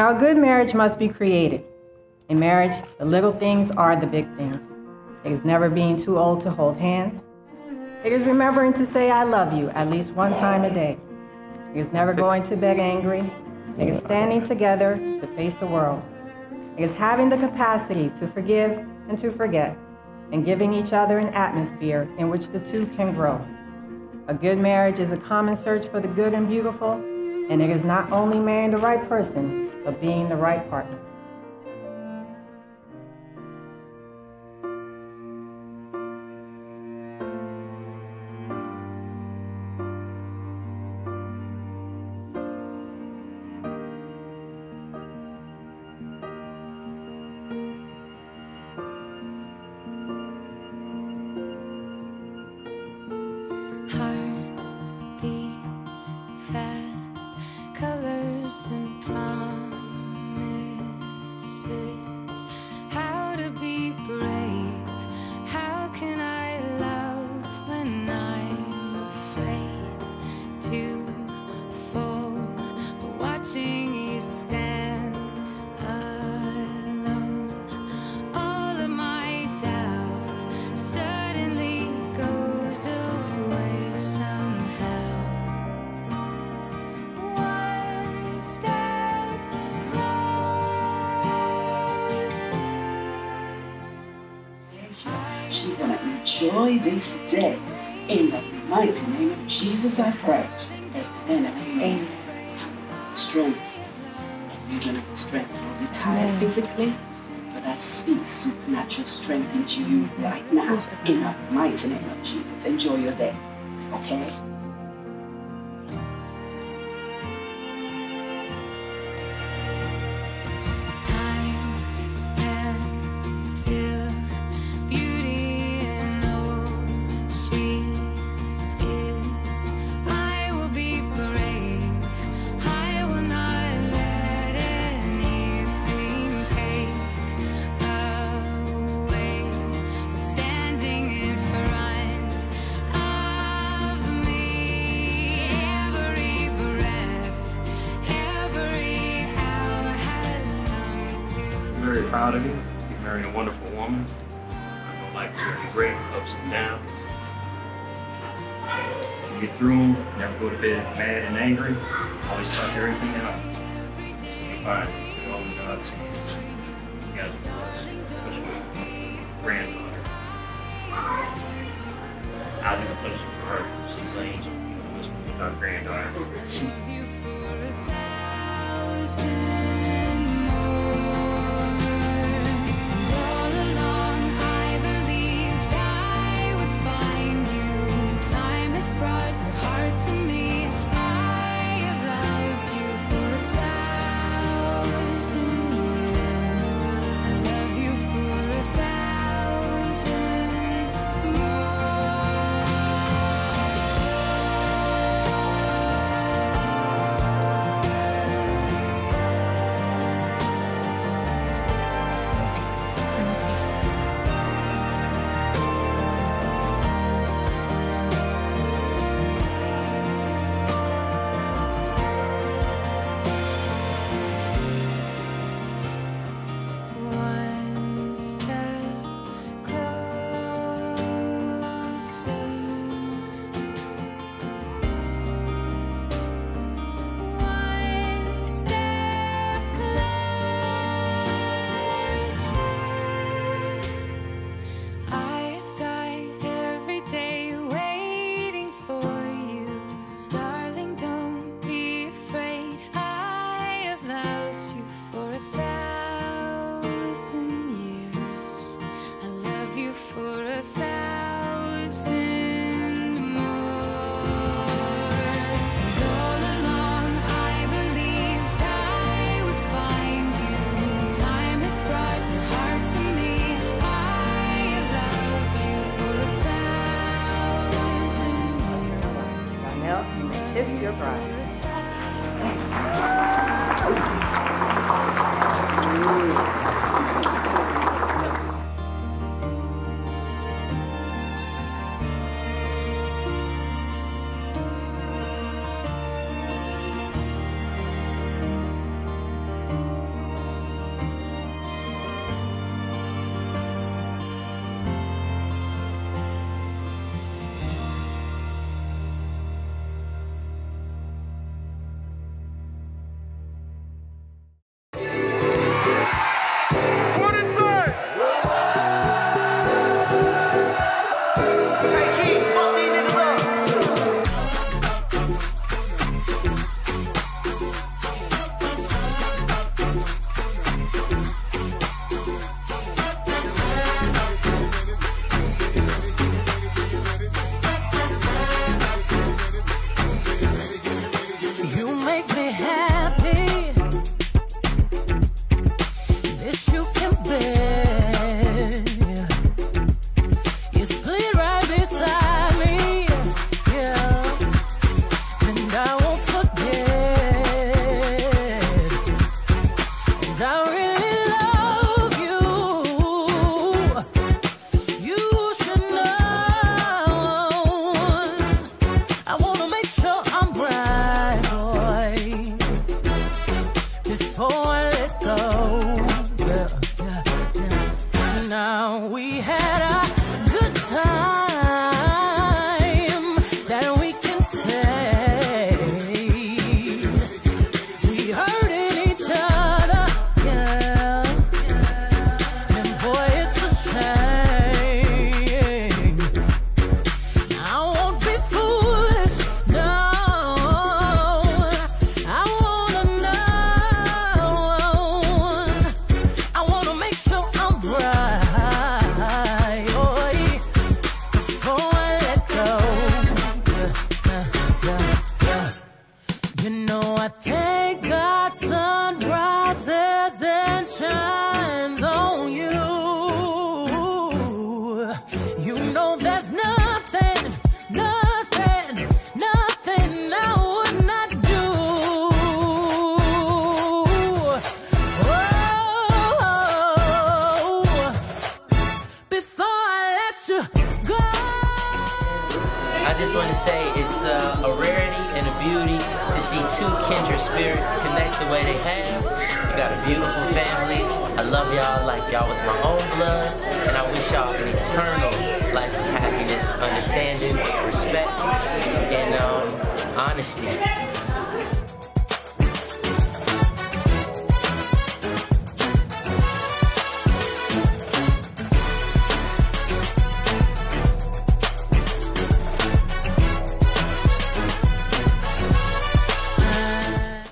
Now, a good marriage must be created. In marriage, the little things are the big things. It is never being too old to hold hands. It is remembering to say I love you at least one time a day. It is never going to bed angry. It is standing together to face the world. It is having the capacity to forgive and to forget, and giving each other an atmosphere in which the two can grow. A good marriage is a common search for the good and beautiful, and it is not only marrying the right person, but being the right partner. She's going to enjoy this day. In the mighty name of Jesus, I pray. Amen. Amen. Strength. You're going to be strength. You'll be tired physically, but I speak supernatural strength into you right now. In the mighty name of Jesus. Enjoy your day. Okay? I'm very proud of you. You're marrying a wonderful woman. I know life is very great, ups and downs. You get through them, never go to bed mad and angry. Always talk everything out. You're fine. You're all in God's hands. You guys are blessed, especially with your granddaughter. I'll do the pleasure for her. She's an angel. With our granddaughter. know I thank God sun rises and shines on you. You know there's nothing, nothing, nothing I would not do. Oh, before I let you go. I just want to say it's a rarity and a beauty to see two kindred spirits connect the way they have. You got a beautiful family. I love y'all like y'all was my own blood, and I wish y'all an eternal life of happiness, understanding, respect, and honesty.